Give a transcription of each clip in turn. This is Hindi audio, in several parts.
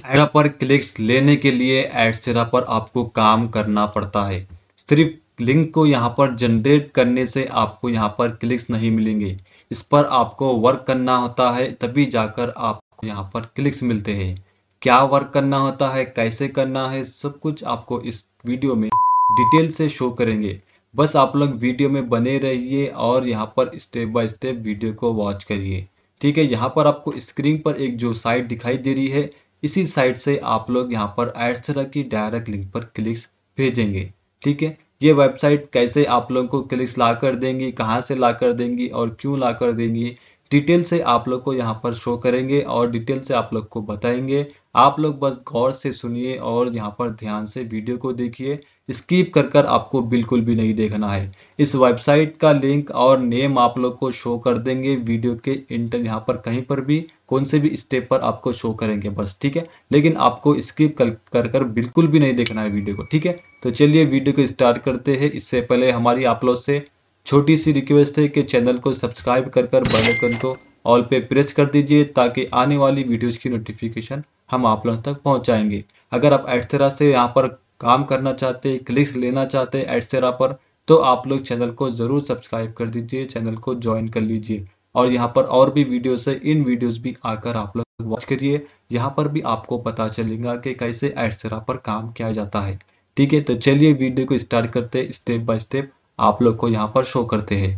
एडसेरा पर क्लिक्स लेने के लिए एडसेरा पर आपको काम करना पड़ता है। सिर्फ लिंक को यहाँ पर जनरेट करने से आपको यहाँ पर क्लिक्स नहीं मिलेंगे। इस पर आपको वर्क करना होता है, तभी जाकर आपको यहाँ पर क्लिक्स मिलते हैं। क्या वर्क करना होता है, कैसे करना है, सब कुछ आपको इस वीडियो में डिटेल से शो करेंगे। बस आप लोग वीडियो में बने रहिए और यहाँ पर स्टेप बाय स्टेप वीडियो को वॉच करिए। ठीक है, यहाँ पर आपको स्क्रीन पर एक जो साइट दिखाई दे रही है, इसी साइट से आप लोग यहाँ पर एडसेरा की डायरेक्ट लिंक पर क्लिक्स भेजेंगे। ठीक है, ये वेबसाइट कैसे आप लोगों को क्लिक्स ला कर देंगी, कहाँ से ला कर देंगी और क्यों ला कर देंगी, डिटेल से आप लोग को यहाँ पर शो करेंगे और डिटेल से आप लोग को बताएंगे। आप लोग बस गौर से सुनिए और यहाँ पर ध्यान से वीडियो को देखिए। स्किप कर कर आपको बिल्कुल भी नहीं देखना है। इस वेबसाइट का लिंक और नेम आप लोग को शो कर देंगे वीडियो के इंटर यहाँ पर कहीं पर भी कौन से भी स्टेप पर आपको शो करेंगे बस। ठीक है, लेकिन आपको स्किप कर कर बिल्कुल भी नहीं देखना है वीडियो को। ठीक है, तो चलिए वीडियो को स्टार्ट करते हैं। इससे पहले हमारी आप लोग से छोटी सी रिक्वेस्ट है कि चैनल को सब्सक्राइब कर कर बेल आइकन को ऑल पे प्रेस कर दीजिए, ताकि आने वाली वीडियोस की नोटिफिकेशन हम आप लोगों तक पहुंचाएंगे। अगर आप एडसेरा से यहाँ पर काम करना चाहते हैं, क्लिक्स लेना चाहते हैं एडसेरा पर, तो आप लोग चैनल को जरूर सब्सक्राइब कर दीजिए, चैनल को ज्वाइन कर लीजिए। और यहाँ पर और भी वीडियोस है, इन वीडियोस भी आकर आप लोग वॉच करिए। यहाँ पर भी आपको पता चलेगा कि कैसे एडसेरा पर काम किया जाता है। ठीक है, तो चलिए वीडियो को स्टार्ट करते हैं। स्टेप बाय स्टेप आप लोग को यहाँ पर शो करते हैं।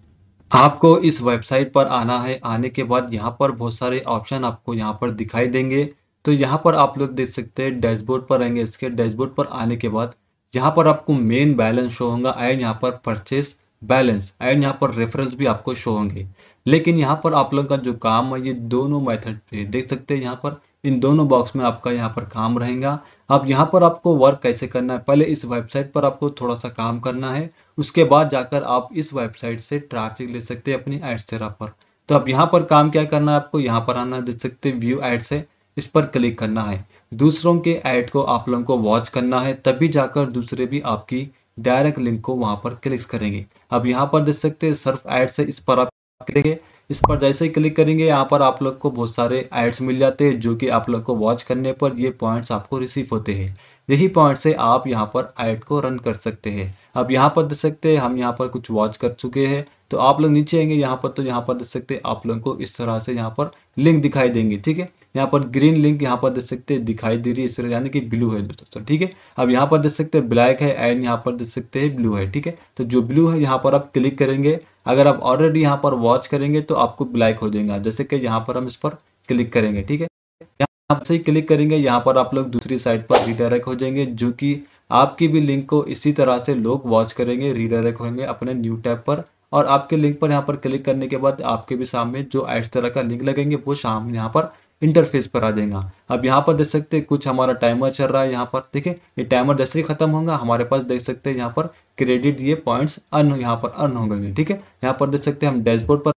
आपको इस वेबसाइट पर आना है। आने के बाद यहाँ पर बहुत सारे ऑप्शन आपको यहाँ पर दिखाई देंगे। तो यहाँ पर आप लोग देख सकते हैं, डैशबोर्ड पर आएंगे। इसके डैशबोर्ड पर आने के बाद यहाँ पर आपको मेन बैलेंस शो होगा एंड यहाँ पर परचेस बैलेंस एंड यहाँ पर रेफरेंस भी आपको शो होंगे। लेकिन यहाँ पर आप लोग का जो काम है, ये दोनों मेथड पे देख सकते हैं। यहाँ पर इन दोनों बॉक्स में आपका यहाँ पर काम रहेगा। अब यहाँ पर आपको वर्क कैसे करना है, पहले इस वेबसाइट पर आपको थोड़ा सा काम करना है। उसके बाद जाकर आप इस वेबसाइट से ट्रैफिक ले सकते हैं अपनी एडसेरा पर। तो अब यहाँ पर काम क्या करना है, आपको यहाँ पर आना है, देख सकते हैं व्यू एड्स है, इस पर क्लिक करना है। दूसरों के ऐड को आप लोगों को वॉच करना है, तभी जाकर दूसरे भी आपकी डायरेक्ट लिंक को वहां पर क्लिक करेंगे। अब यहाँ पर देख सकते हैं सर्फ एड्स है, इस पर आप करेंगे। इस पर जैसे ही क्लिक करेंगे, यहाँ पर आप लोग को बहुत सारे एड्स मिल जाते हैं, जो कि आप लोग को वॉच करने पर ये पॉइंट्स आपको रिसीव होते हैं। यही पॉइंट से आप यहाँ पर ऐड को रन कर सकते हैं। अब यहाँ पर देख सकते हैं हम यहाँ पर कुछ वॉच कर चुके हैं। तो आप लोग नीचे आएंगे यहाँ पर, तो यहाँ पर देख सकते हैं आप लोगों को इस तरह से यहाँ पर लिंक दिखाई देंगे। ठीक है, यहाँ पर ग्रीन लिंक यहाँ पर देख सकते हैं दिखाई दे रही है, इस तरह यानी कि ब्लू है दोस्तों। ठीक है, अब यहाँ पर देख सकते हैं ब्लैक है एंड यहाँ पर देख सकते हैं ब्लू है। ठीक है, तो जो ब्लू है यहाँ पर आप क्लिक करेंगे। अगर आप ऑलरेडी यहाँ पर वॉच करेंगे तो आपको ब्लैक हो जाएगा, जैसे कि यहाँ पर हम इस पर क्लिक करेंगे। ठीक है, यहाँ से ही क्लिक करेंगे, यहाँ पर आप लोग दूसरी साइट पर रिडायरेक्ट हो जाएंगे, जो कि आपकी भी लिंक को इसी तरह से लोग वॉच करेंगे, रिडायरेक्ट होंगे अपने न्यू टैब पर। और आपके लिंक पर यहाँ पर क्लिक करने के बाद आपके भी सामने जो इस तरह का लिंक लगेंगे, वो सामने यहाँ पर इंटरफेस पर आ जाएगा। अब यहाँ पर देख सकते हैं कुछ हमारा टाइमर चल रहा है। यहाँ पर देखिए, ये टाइमर जैसे ही खत्म होगा, हमारे पास देख सकते हैं यहाँ पर क्रेडिट, ये पॉइंट्स अर्न यहाँ पर अर्न हो गए। ठीक है, यहाँ पर देख सकते हैं हम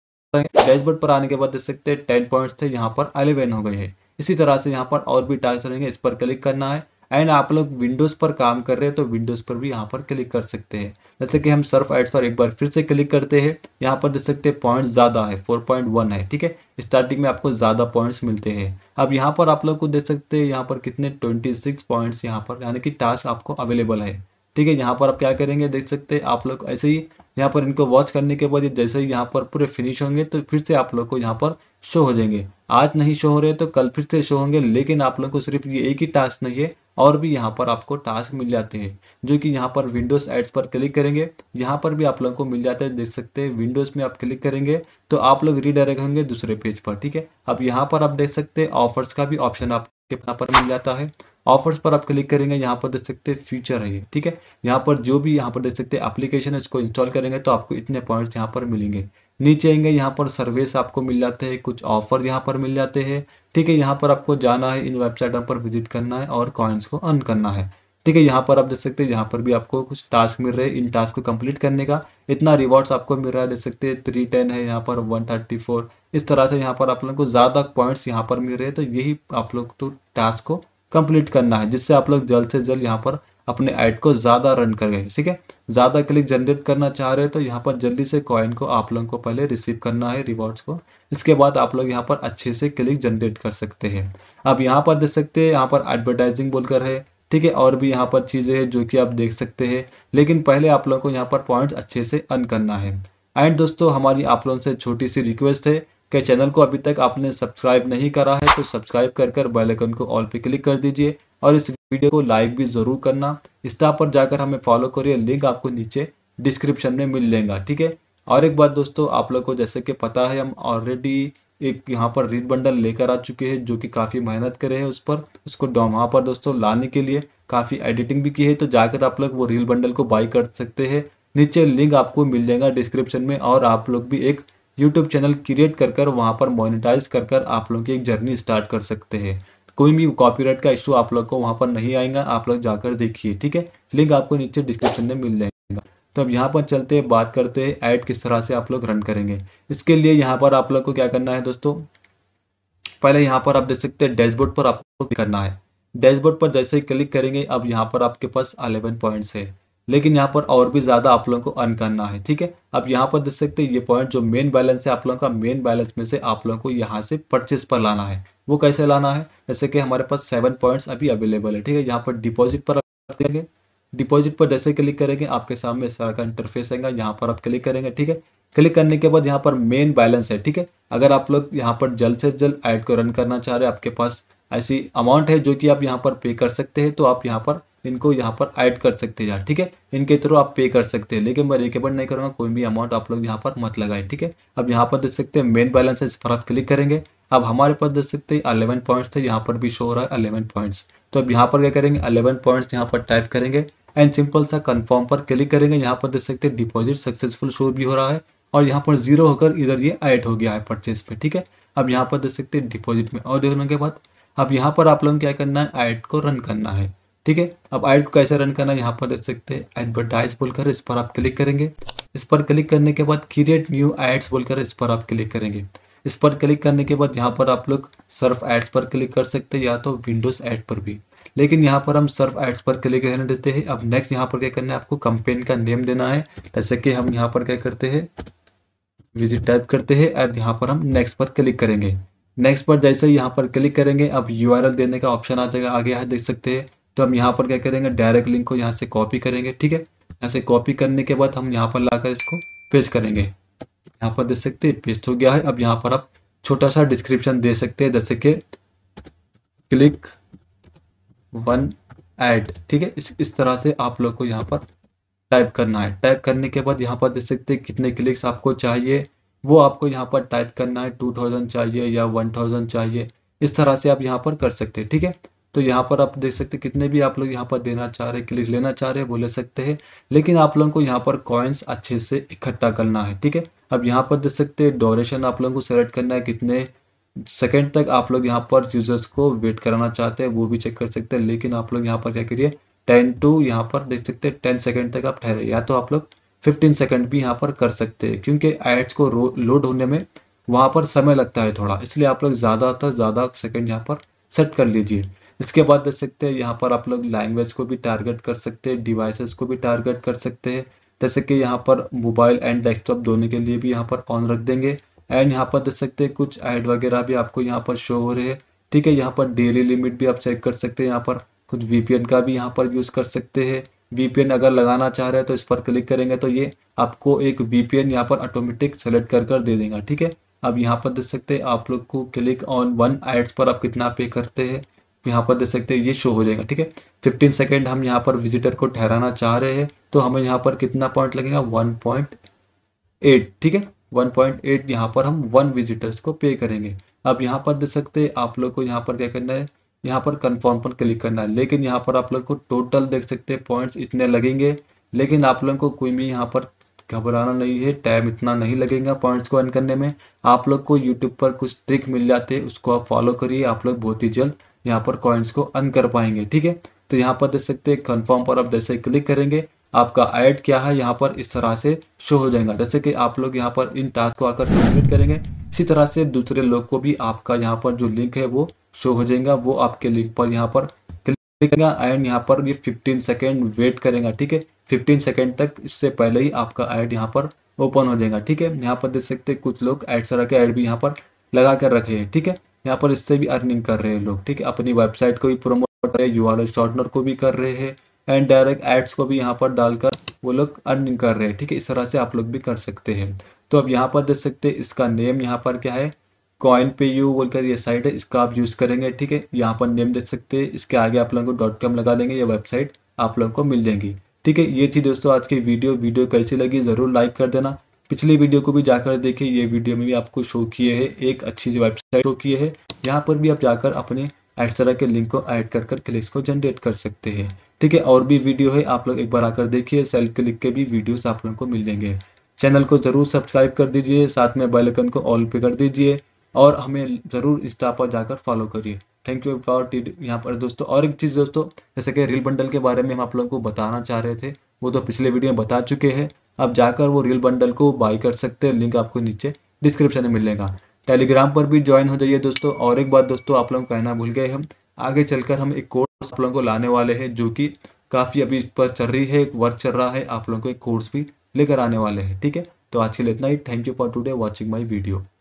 डैशबोर्ड पर आने के बाद देख सकते हैं 10 पॉइंट्स थे, यहाँ पर 11 हो गए हैं। इसी तरह से यहाँ पर और भी टास्क रहेंगे, इस पर क्लिक करना है। एंड आप लोग विंडोज पर काम कर रहे हैं तो विंडोज पर भी यहाँ पर क्लिक कर सकते हैं। जैसे कि हम सर्फ एड्स पर एक बार फिर से क्लिक करते हैं, यहाँ पर देख सकते हैं पॉइंट्स ज्यादा है, 4.1 है। ठीक है, स्टार्टिंग में आपको ज्यादा पॉइंट्स मिलते हैं। अब यहाँ पर आप लोग को देख सकते हैं यहाँ पर कितने 26 पॉइंट्स यहाँ पर यानी कि टास्क आपको अवेलेबल है। ठीक है, यहाँ पर आप क्या करेंगे, देख सकते हैं आप लोग ऐसे ही यहाँ पर इनको वॉच करने के बाद जैसे ही यहाँ पर पूरे फिनिश होंगे, तो फिर से आप लोग को यहाँ पर शो हो जाएंगे। आज नहीं शो हो रहे तो कल फिर से शो होंगे, लेकिन आप लोग को सिर्फ ये एक ही टास्क नहीं है, और भी यहाँ पर आपको टास्क मिल जाते हैं, जो कि यहाँ पर विंडोज एड्स पर क्लिक करेंगे, यहाँ पर भी आप लोगों को मिल जाते हैं। देख सकते हैं विंडोज में आप क्लिक करेंगे तो आप लोग रीडायरेक्ट होंगे दूसरे पेज पर। ठीक है, अब यहाँ पर आप देख सकते हैं ऑफर्स का भी ऑप्शन आपके यहाँ पर मिल जाता है। ऑफर्स पर आप क्लिक करेंगे, यहाँ पर देख सकते हैं फ्यूचर है ये। ठीक है, यहाँ पर जो भी यहाँ पर देख सकते हैं एप्लीकेशन है, इसको इंस्टॉल करेंगे तो आपको इतने पॉइंट्स यहाँ पर मिलेंगे। नीचे आएंगे, यहाँ पर सर्विस आपको मिल जाते हैं, कुछ ऑफर यहाँ पर मिल जाते हैं। ठीक है, यहाँ पर आपको जाना है, इन वेबसाइटों पर विजिट करना है और कॉइन्स को अर्न करना है। ठीक है, यहाँ पर आप देख सकते हैं यहाँ पर भी आपको कुछ टास्क मिल रहे हैं। इन टास्क को कंप्लीट करने का इतना रिवॉर्ड्स आपको मिल रहा है, देख सकते हैं 310 है, यहाँ पर 134। इस तरह से यहाँ पर आप लोगों को ज्यादा पॉइंट्स यहाँ पर मिल रहे हैं। तो यही आप लोग तो टास्क को कंप्लीट करना है, जिससे आप लोग जल्द से जल्द यहाँ पर अपने ऐड को ज़्यादा रन करें। ठीक है, ज़्यादा क्लिक जनरेट करना चाह रहे हैं तो यहाँ पर जल्दी से कॉइन को आप लोगों को पहले रिसीव करना है, रिवॉर्ड्स को। इसके बाद आप लोग यहाँ पर अच्छे से क्लिक जनरेट कर सकते हैं। अब यहाँ पर देख सकते हैं, यहाँ पर एडवर्टाइजिंग बोलकर है। ठीक है, और भी यहाँ पर चीज़ें हैं जो कि आप देख सकते हैं, लेकिन पहले आप लोगों को यहाँ पर पॉइंट्स अच्छे से अर्न करना है। एंड दोस्तों, हमारी आप लोगों से छोटी सी रिक्वेस्ट है कि चैनल को अभी तक आपने सब्सक्राइब नहीं करा है तो सब्सक्राइब कर बेल आइकन को ऑल पे क्लिक कर दीजिए, और इस वीडियो को लाइक भी ज़रूर करना। इंस्टा पर जाकर हमें फॉलो करिए, लिंक आपको नीचे डिस्क्रिप्शन में मिल जाएगा। ठीक है, और एक बात दोस्तों, आप लोग को जैसे कि पता है, हम ऑलरेडी एक यहाँ पर रील बंडल लेकर आ चुके हैं, जो कि काफ़ी मेहनत करे हैं उस पर, उसको वहाँ पर दोस्तों लाने के लिए काफ़ी एडिटिंग भी की है। तो जाकर आप लोग वो रील बंडल को बाई कर सकते हैं, नीचे लिंक आपको मिल जाएगा डिस्क्रिप्शन में। और आप लोग भी एक यूट्यूब चैनल क्रिएट कर वहाँ पर मोनेटाइज कर आप लोग की एक जर्नी स्टार्ट कर सकते हैं। कोई भी कॉपीराइट का इशू आप लोग को वहाँ पर नहीं आएगा, आप लोग जाकर देखिए। ठीक है, लिंक आपको नीचे डिस्क्रिप्शन में मिल जाएगा। तो अब यहाँ पर चलते हैं, बात करते हैं ऐड किस तरह से आप लोग रन करेंगे। इसके लिए यहाँ पर आप लोग को क्या करना है दोस्तों, पहले यहाँ पर आप देख सकते हैं डैशबोर्ड पर आपको क्लिक करना है। डैशबोर्ड पर जैसे ही क्लिक करेंगे, अब यहाँ पर आपके पास 11 पॉइंट्स है, लेकिन यहाँ पर और भी ज़्यादा आप लोगों को अर्न करना है। ठीक है, अब यहाँ पर देख सकते हैं ये पॉइंट जो मेन बैलेंस है आप लोगों का, मेन बैलेंस में से आप लोगों को यहाँ से परचेस पर लाना है। वो कैसे लाना है, जैसे कि हमारे पास 7 पॉइंट्स अभी अवेलेबल है। ठीक है, यहाँ पर डिपॉजिट पर करेंगे, डिपॉजिट पर जैसे क्लिक करेंगे आपके सामने इस तरह का इंटरफेस आएगा, यहाँ पर आप क्लिक करेंगे। ठीक है, क्लिक करने के बाद यहाँ पर मेन बैलेंस है। ठीक है, अगर आप लोग यहाँ पर जल्द से जल्द ऐड को रन करना चाह रहे हैं, आपके पास ऐसी अमाउंट है जो कि आप यहाँ पर पे कर सकते हैं, तो आप यहाँ पर इनको यहाँ पर ऐड कर सकते हैं। ठीक है, इनके थ्रू आप पे कर सकते हैं, लेकिन मैं रिकमेंड नहीं करूँगा, कोई भी अमाउंट आप लोग यहाँ पर मत लगाए। ठीक है, अब यहाँ पर देख सकते हैं मेन बैलेंस है, इस पर आप क्लिक करेंगे। अब हमारे पास देख सकते हैं 11 पॉइंट्स थे, यहाँ पर भी शो हो रहा है 11 पॉइंट्स। तो अब यहाँ पर क्या करेंगे, 11 पॉइंट्स यहाँ पर टाइप करेंगे एंड सिंपल सा कंफर्म पर क्लिक करेंगे। यहाँ पर देख सकते हैं डिपॉजिट सक्सेसफुल शो भी हो रहा है, और यहाँ पर 0 होकर इधर ये ऐड हो गया है परचेज पे। ठीक है, अब यहाँ पर देख सकते हैं डिपॉजिट में और देखने के बाद अब यहाँ पर आप लोगों को क्या करना है, ऐड को रन करना है। ठीक है, अब ऐड को कैसे रन करना है, यहाँ पर देख सकते हैं एडवर्टाइज बोलकर इस पर आप क्लिक करेंगे। इस पर क्लिक करने के बाद क्रिएट न्यू एड्स बोलकर इस पर आप क्लिक करेंगे। इस पर क्लिक करने के बाद यहाँ पर आप लोग सर्फ एड्स पर क्लिक कर सकते हैं, या तो विंडोज एड पर भी, लेकिन यहाँ पर हम सर्फ एड्स पर क्लिक रहने देते हैं। अब नेक्स्ट यहाँ पर क्या करना है, आपको कंपेन का नेम देना है। जैसे कि हम यहाँ पर क्या करते हैं, विजिट टाइप करते हैं और यहाँ पर हम नेक्स्ट पर क्लिक करेंगे। नेक्स्ट पर जैसे ही यहाँ पर क्लिक करेंगे, अब यूआरएल देने का ऑप्शन आ जाएगा, आगे यहाँ देख सकते हैं। तो हम यहाँ पर क्या करेंगे, डायरेक्ट लिंक को यहाँ से कॉपी करेंगे। ठीक है, यहाँ से कॉपी करने के बाद हम यहाँ पर लाकर इसको पेस्ट करेंगे। यहाँ पर देख सकते हैं पेस्ट हो गया है। अब यहाँ पर आप छोटा सा डिस्क्रिप्शन दे सकते हैं, जैसे कि क्लिक 1 ऐड। ठीक है, इस तरह से आप लोग को यहाँ पर टाइप करना है। टाइप करने के बाद यहाँ पर देख सकते हैं कितने क्लिक्स आपको चाहिए, वो आपको यहाँ पर टाइप करना है। 2000 चाहिए या 1000 चाहिए, इस तरह से आप यहाँ पर कर सकते हैं। ठीक है, तो यहाँ पर आप देख सकते हैं कितने भी आप लोग यहाँ पर देना चाह रहे हैं, क्लिक लेना चाह रहे हैं वो ले सकते हैं, लेकिन आप लोगों को यहाँ पर कॉइन्स अच्छे से इकट्ठा करना है। ठीक है, अब यहाँ पर देख सकते हैं ड्यूरेशन आप लोगों को सेलेक्ट करना है, कितने सेकेंड तक आप लोग यहाँ पर यूजर्स को वेट कराना चाहते हैं वो भी चेक कर सकते हैं, लेकिन आप लोग यहाँ पर क्या करिए 10 टू यहाँ पर देख सकते हैं 10 सेकंड तक आप ठहरे, या तो आप लोग 15 सेकंड भी यहाँ पर कर सकते हैं, क्योंकि एड्स को लोड होने में वहाँ पर समय लगता है थोड़ा, इसलिए आप लोग ज़्यादातर ज़्यादा सेकंड यहाँ पर सेट कर लीजिए। इसके बाद देख सकते हैं यहाँ पर आप लोग लैंग्वेज को भी टारगेट कर सकते हैं, डिवाइसेस को भी टारगेट कर सकते हैं, जैसे कि यहाँ पर मोबाइल एंड डेस्कटॉप दोनों के लिए भी यहाँ पर ऑन रख देंगे। एंड यहाँ पर देख सकते हैं कुछ ऐड वगैरह भी आपको यहाँ पर शो हो रहे हैं। ठीक है, यहाँ पर डेली लिमिट भी आप चेक कर सकते हैं, यहाँ पर कुछ वीपीएन का भी यहाँ पर यूज़ कर सकते हैं। वीपीएन अगर लगाना चाह रहे हैं तो इस पर क्लिक करेंगे तो ये आपको एक वीपीएन यहाँ पर ऑटोमेटिक सेलेक्ट कर दे देगा। ठीक है, अब यहाँ पर देख सकते हैं आप लोग को क्लिक ऑन 1 एड्स पर आप कितना पे करते हैं, यहाँ पर देख सकते हैं ये शो हो जाएगा। ठीक है, 15 सेकेंड हम यहाँ पर विजिटर को ठहराना चाह रहे हैं, तो हमें यहाँ पर कितना पॉइंट लगेगा 1.8। ठीक है, 1.8 यहाँ पर हम 1 विजिटर्स को पे करेंगे। अब यहाँ पर देख सकते हैं आप लोग को यहाँ पर क्या करना है, यहाँ पर कंफर्म पर क्लिक करना है, लेकिन यहाँ पर आप लोग को टोटल देख सकते हैं पॉइंट्स इतने लगेंगे, लेकिन आप लोग को कोई भी यहाँ पर घबराना नहीं है, टाइम इतना नहीं लगेगा पॉइंट्स को अर्न करने में। आप लोग को यूट्यूब पर कुछ ट्रिक मिल जाते हैं, उसको आप फॉलो करिए, आप लोग बहुत ही जल्द यहाँ पर कॉइन्स को अर्न कर पाएंगे। ठीक है, तो यहाँ पर देख सकते हैं कंफर्म पर आप जैसे क्लिक करेंगे, आपका ऐड क्या है यहाँ पर इस तरह से शो हो जाएगा। जैसे कि आप लोग यहाँ पर इन टास्क को आकर कंप्लीट करेंगे, इसी तरह से दूसरे लोग को भी आपका यहाँ पर जो लिंक है वो शो हो जाएगा, वो आपके लिंक पर यहाँ पर एंड यहाँ पर ये 15 सेकेंड वेट करेगा, ठीक है। 15 सेकेंड तक इससे पहले ही आपका ऐड यहाँ पर ओपन हो जाएगा, ठीक है। यहाँ पर देख सकते हैं कुछ लोग एड तरह के ऐड भी यहाँ पर लगा कर रखे हैं, ठीक है। यहाँ पर इससे भी अर्निंग कर रहे हैं लोग, ठीक है। अपनी वेबसाइट को भी प्रमोट कर रहे हैं, यूआरएल शॉर्टनर को भी कर रहे हैं एंड डायरेक्ट एड्स को भी यहाँ पर डालकर वो लोग अर्निंग कर रहे हैं, ठीक है। इस तरह से आप लोग भी कर सकते हैं। तो अब यहाँ पर देख सकते हैं इसका नेम यहाँ पर क्या है, कॉइन पे यू बोलकर ये साइट है, इसका आप यूज करेंगे, ठीक है। यहाँ पर नेम देख सकते हैं, इसके आगे आप लोगों को .com लगा देंगे, ये वेबसाइट आप लोगों को मिल जाएंगी, ठीक है। ये थी दोस्तों आज की वीडियो कैसी लगी जरूर लाइक कर देना। पिछली वीडियो को भी जाकर देखिए, ये वीडियो में भी आपको शो किए है एक अच्छी सी वेबसाइट शो किए है। यहाँ पर भी आप जाकर अपने इस तरह के लिंक को ऐड कर क्लिक्स को जनरेट कर सकते हैं, ठीक है। और भी वीडियो है, आप लोग एक बार आकर देखिए, सेल्फ क्लिक के भी वीडियोस आप लोगों को मिल जाएंगे। चैनल को जरूर सब्सक्राइब कर दीजिए, साथ में बेल आइकन को ऑल पे कर दीजिए और हमें जरूर इंस्टा पर जाकर फॉलो करिए। थैंक यू फॉर यहाँ पर दोस्तों। और एक चीज़ दोस्तों, जैसे कि रील बंडल के बारे में हम आप लोगों को बताना चाह रहे थे, वो तो पिछले वीडियो में बता चुके हैं। अब जाकर वो रील बंडल को बाई कर सकते हैं, लिंक आपको नीचे डिस्क्रिप्शन में मिलेगा। टेलीग्राम पर भी ज्वाइन हो जाइए दोस्तों। और एक बात दोस्तों, आप लोग कहना भूल गए, हम आगे चलकर हम एक कोर्स आप लोगों को लाने वाले हैं, जो कि काफ़ी अभी इस पर चल रही है, एक वर्क चल रहा है, आप लोगों को एक कोर्स भी लेकर आने वाले हैं, ठीक है। तो आज के लिए इतना ही। Thank you for today watching my video.